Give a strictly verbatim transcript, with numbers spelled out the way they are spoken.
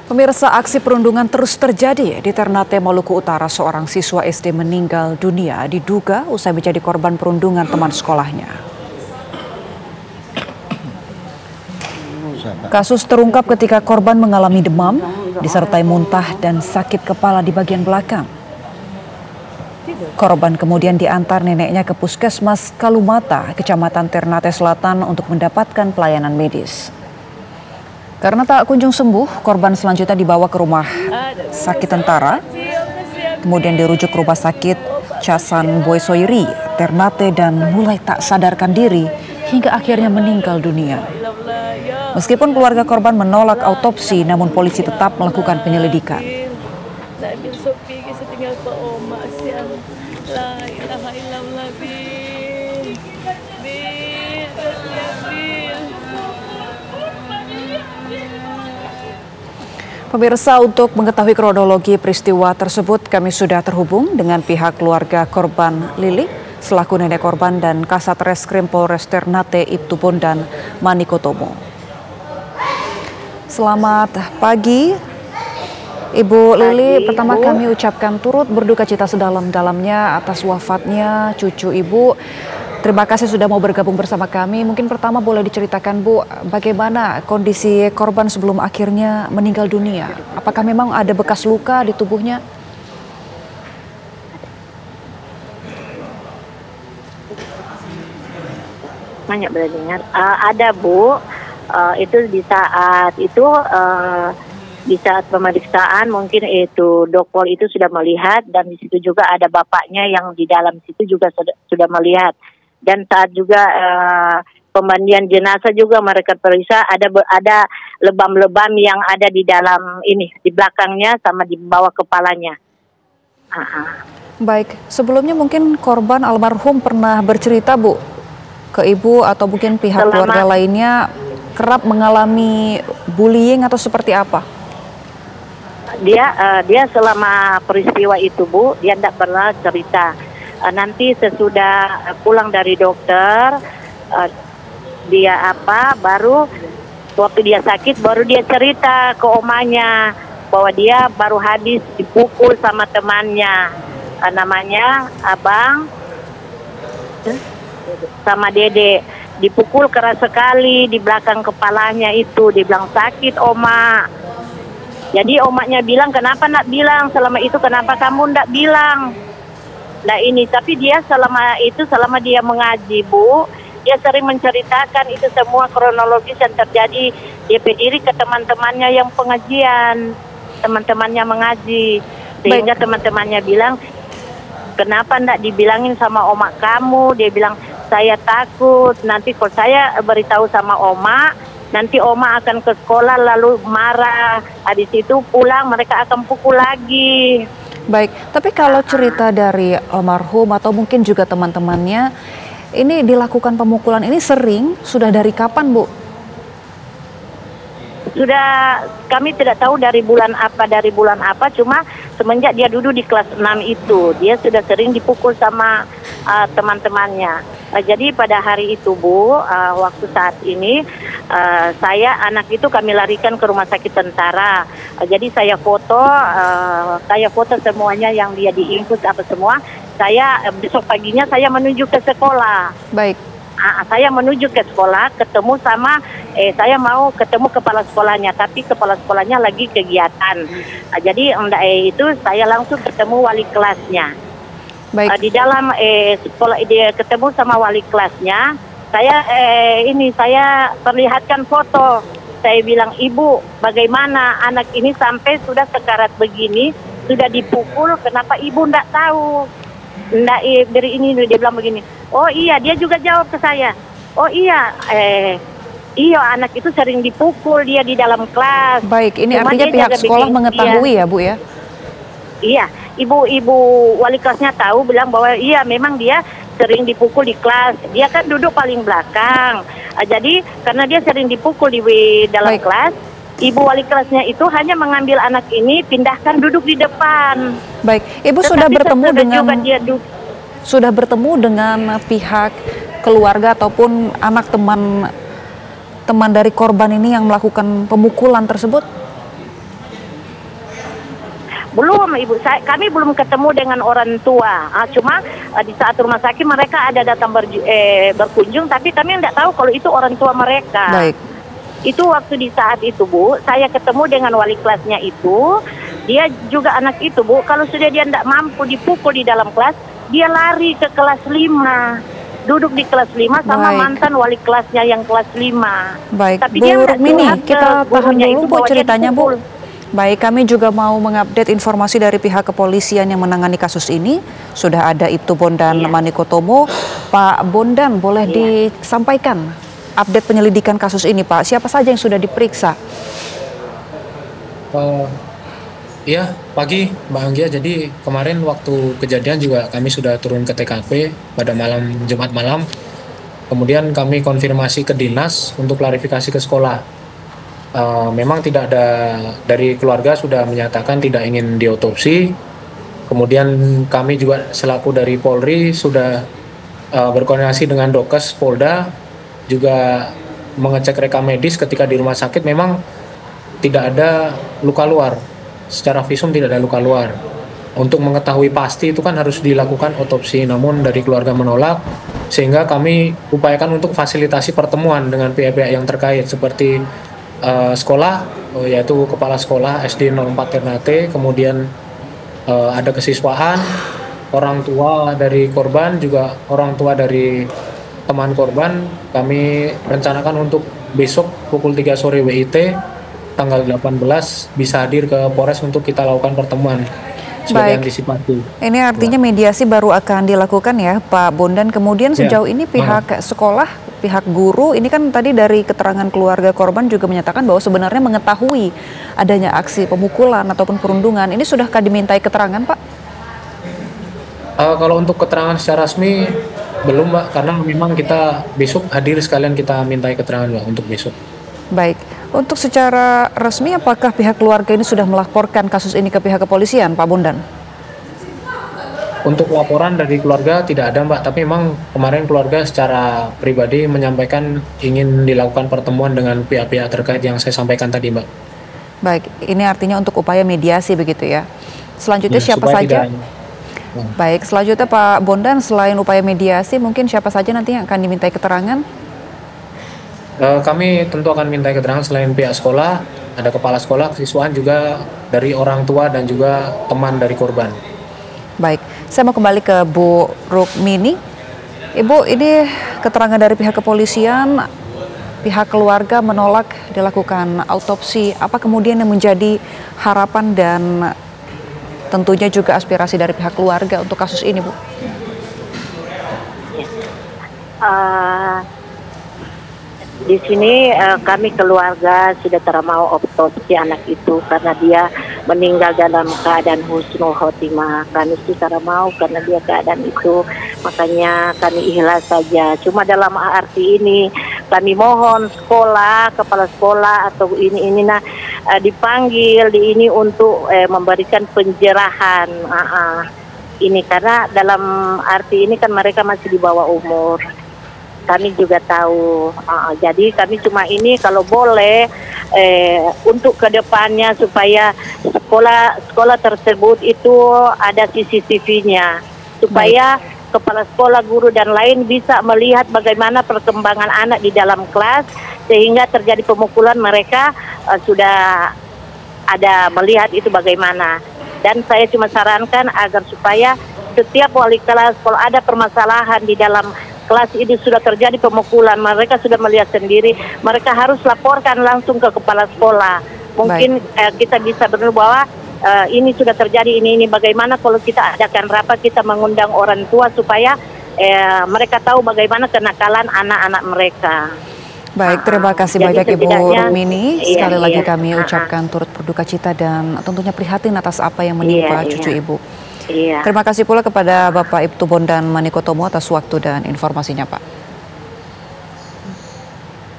Pemirsa, aksi perundungan terus terjadi di Ternate, Maluku Utara. Seorang siswa S D meninggal dunia diduga usai menjadi korban perundungan teman sekolahnya. Kasus terungkap ketika korban mengalami demam, disertai muntah dan sakit kepala di bagian belakang. Korban kemudian diantar neneknya ke Puskesmas Kalumata, Kecamatan Ternate Selatan untuk mendapatkan pelayanan medis. Karena tak kunjung sembuh, korban selanjutnya dibawa ke rumah sakit tentara, kemudian dirujuk ke rumah sakit Casan Boysoiri, Ternate, dan mulai tak sadarkan diri hingga akhirnya meninggal dunia. Meskipun keluarga korban menolak autopsi, namun polisi tetap melakukan penyelidikan. Pemirsa, untuk mengetahui kronologi peristiwa tersebut, kami sudah terhubung dengan pihak keluarga korban Lili, selaku nenek korban, dan Kasat Reskrim Polres Ternate, Ibtu Bondan Manikotomo. Selamat pagi, Ibu Lili. Pagi, pertama Ibu. Kami ucapkan turut berduka cita sedalam-dalamnya atas wafatnya cucu Ibu. Terima kasih sudah mau bergabung bersama kami. Mungkin pertama boleh diceritakan, Bu, bagaimana kondisi korban sebelum akhirnya meninggal dunia? Apakah memang ada bekas luka di tubuhnya? Banyak belajar. Uh, ada, Bu. Uh, itu di saat itu uh, di saat pemeriksaan mungkin itu dokter itu sudah melihat, dan di situ juga ada bapaknya yang di dalam situ juga sudah, sudah melihat. Dan saat juga uh, pemandian jenazah juga mereka periksa ada ada lebam-lebam yang ada di dalam ini, di belakangnya sama di bawah kepalanya. Uh-huh. Baik, sebelumnya mungkin korban almarhum pernah bercerita, Bu, ke Ibu atau mungkin pihak Selama, keluarga lainnya kerap mengalami bullying atau seperti apa? Dia uh, dia selama peristiwa itu, Bu, dia tidak pernah cerita. Uh, nanti sesudah pulang dari dokter, uh, dia apa baru waktu dia sakit baru dia cerita ke omanya bahwa dia baru habis dipukul sama temannya, uh, namanya Abang sama Dede, dipukul keras sekali di belakang kepalanya itu. Dibilang sakit, Oma. Jadi omaknya bilang, kenapa nak bilang selama itu, kenapa kamu ndak bilang? Nah ini, tapi dia selama itu, selama dia mengaji, Bu, dia sering menceritakan itu semua kronologis yang terjadi. Dia berdiri ke teman-temannya yang pengajian, teman-temannya mengaji, sehingga teman-temannya bilang, kenapa ndak dibilangin sama omak kamu? Dia bilang, saya takut nanti kalau saya beritahu sama oma, nanti oma akan ke sekolah lalu marah, habis itu pulang mereka akan pukul lagi. Baik, tapi kalau cerita dari almarhum atau mungkin juga teman-temannya, ini dilakukan pemukulan ini sering, sudah dari kapan, Bu? Sudah, kami tidak tahu dari bulan apa, dari bulan apa, cuma semenjak dia duduk di kelas enam itu, dia sudah sering dipukul sama uh, teman-temannya. Uh, jadi pada hari itu, Bu, uh, waktu saat ini, uh, saya anak itu kami larikan ke rumah sakit tentara. Uh, jadi saya foto, uh, saya foto semuanya yang dia diinput apa semua. Saya uh, besok paginya saya menuju ke sekolah. Baik. Uh, saya menuju ke sekolah, ketemu sama, eh saya mau ketemu kepala sekolahnya, tapi kepala sekolahnya lagi kegiatan. Uh, jadi enggak, eh, itu saya langsung ketemu wali kelasnya. Baik. Uh, di dalam eh, sekolah dia ketemu sama wali kelasnya, saya eh, ini saya perlihatkan foto. Saya bilang, Ibu, bagaimana anak ini sampai sudah sekarat begini, sudah dipukul, kenapa Ibu enggak tahu? Enggak, eh, dari ini dia bilang begini. Oh iya, dia juga jawab ke saya. Oh iya, eh iya anak itu sering dipukul dia di dalam kelas. Baik, ini Cuma artinya pihak sekolah bikin, mengetahui iya. ya, Bu ya? Iya, ibu-ibu wali kelasnya tahu, bilang bahwa iya memang dia sering dipukul di kelas. Dia kan duduk paling belakang. Uh, jadi karena dia sering dipukul di dalam Baik. kelas, ibu wali kelasnya itu hanya mengambil anak ini, pindahkan duduk di depan. Baik, Ibu Tetapi sudah bertemu dengan dia sudah bertemu dengan pihak keluarga ataupun anak teman teman dari korban ini yang melakukan pemukulan tersebut? Belum Ibu, saya, kami belum ketemu dengan orang tua. Ah, cuma uh, di saat rumah sakit mereka ada datang berju, eh, berkunjung, tapi kami tidak tahu kalau itu orang tua mereka. Baik. Itu waktu di saat itu Bu, saya ketemu dengan wali kelasnya itu, dia juga anak itu Bu, kalau sudah dia tidak mampu dipukul di dalam kelas, dia lari ke kelas lima. Duduk di kelas lima sama Baik. mantan wali kelasnya yang kelas lima. Baik, Tapi Bu dia nggak Rukmini, curhat ke kita tahan gurunya dulu itu Bu bahwa dia ceritanya Bu. dipukul. Baik, kami juga mau mengupdate informasi dari pihak kepolisian yang menangani kasus ini. Sudah ada Ibtu Bondan Iya. Manikotomo. Pak Bondan, boleh Iya. disampaikan update penyelidikan kasus ini Pak? Siapa saja yang sudah diperiksa? Uh, Iya, pagi Mbak Anggia. Jadi kemarin waktu kejadian juga kami sudah turun ke T K P pada malam Jumat malam. Kemudian kami konfirmasi ke dinas untuk klarifikasi ke sekolah. Uh, memang tidak ada, dari keluarga sudah menyatakan tidak ingin diotopsi. Kemudian kami juga selaku dari Polri sudah uh, berkoordinasi dengan Dokes Polda, juga mengecek rekam medis ketika di rumah sakit. Memang tidak ada luka luar. Secara visum tidak ada luka luar. Untuk mengetahui pasti itu kan harus dilakukan otopsi, namun dari keluarga menolak, sehingga kami upayakan untuk fasilitasi pertemuan dengan pihak-pihak yang terkait seperti uh, sekolah, uh, yaitu kepala sekolah S D nol empat Ternate, kemudian uh, ada kesiswaan, orang tua dari korban, juga orang tua dari teman korban. Kami rencanakan untuk besok pukul tiga sore W I T tanggal delapan belas bisa hadir ke Polres untuk kita lakukan pertemuan sebagai Baik. antisipasi. Ini artinya mediasi baru akan dilakukan ya Pak Bondan. Kemudian sejauh Ya. ini pihak sekolah, pihak guru, ini kan tadi dari keterangan keluarga korban juga menyatakan bahwa sebenarnya mengetahui adanya aksi pemukulan ataupun perundungan. Ini sudahkah dimintai keterangan Pak? Uh, kalau untuk keterangan secara resmi belum Mbak, karena memang kita besok hadir sekalian kita mintai keterangan Mbak untuk besok. Baik, untuk secara resmi apakah pihak keluarga ini sudah melaporkan kasus ini ke pihak kepolisian Pak Bondan? Untuk laporan dari keluarga tidak ada Mbak, tapi memang kemarin keluarga secara pribadi menyampaikan ingin dilakukan pertemuan dengan pihak-pihak terkait yang saya sampaikan tadi Mbak. Baik, ini artinya untuk upaya mediasi begitu ya. Selanjutnya Ya, siapa supaya saja? tidak- Hmm. Baik, selanjutnya Pak Bondan, selain upaya mediasi mungkin siapa saja nanti yang akan dimintai keterangan? Uh, kami tentu akan minta keterangan selain pihak sekolah, ada kepala sekolah, kesiswaan, juga dari orang tua dan juga teman dari korban. Baik, saya mau kembali ke Bu Rukmini. Ibu, ini keterangan dari pihak kepolisian, pihak keluarga menolak dilakukan autopsi. Apa kemudian yang menjadi harapan dan tentunya juga aspirasi dari pihak keluarga untuk kasus ini, Bu? Uh, di sini uh, kami keluarga sudah tak mau otopsi anak itu karena dia meninggal dalam keadaan husnul khotimah. Kami sudah tak mau karena dia keadaan itu, makanya kami ikhlas saja. Cuma dalam arti ini kami mohon sekolah, kepala sekolah atau ini ini nah uh, dipanggil di ini untuk uh, memberikan penjelasan. Uh, uh, ini karena dalam arti ini kan mereka masih di bawah umur. Kami juga tahu, uh, jadi kami cuma ini kalau boleh eh, untuk kedepannya supaya sekolah sekolah tersebut itu ada C C T V-nya supaya Baik. kepala sekolah, guru dan lain bisa melihat bagaimana perkembangan anak di dalam kelas sehingga terjadi pemukulan mereka uh, sudah ada melihat itu bagaimana. Dan saya cuma sarankan agar supaya setiap wali kelas kalau ada permasalahan di dalam kelas ini sudah terjadi pemukulan, mereka sudah melihat sendiri, mereka harus laporkan langsung ke kepala sekolah. Mungkin eh, kita bisa benar bahwa eh, ini sudah terjadi, ini ini bagaimana kalau kita adakan rapat, kita mengundang orang tua supaya eh, mereka tahu bagaimana kenakalan anak-anak mereka. Baik, terima kasih Jadi banyak Ibu setidaknya- Rukmini. Iya, Sekali lagi iya. kami Ah, ah. ucapkan turut berduka cita dan tentunya prihatin atas apa yang menimpa Iya, cucu iya. Ibu. Iya. Terima kasih pula kepada Bapak Ibtu Bondan Manikotomo atas waktu dan informasinya, Pak.